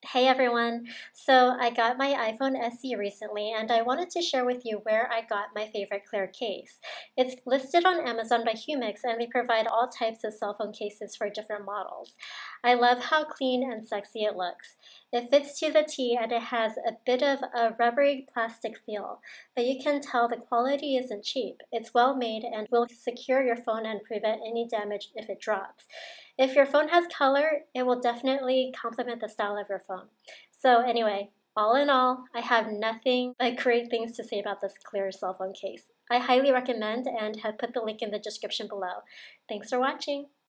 Hey everyone! So I got my iPhone SE recently and I wanted to share with you where I got my favorite clear case. It's listed on Amazon by Humixx and they provide all types of cell phone cases for different models. I love how clean and sexy it looks. It fits to the T and it has a bit of a rubbery plastic feel, but you can tell the quality isn't cheap. It's well made and will secure your phone and prevent any damage if it drops. If your phone has color, it will definitely complement the style of your phone. So anyway, all in all, I have nothing but great things to say about this clear cell phone case. I highly recommend and have put the link in the description below. Thanks for watching.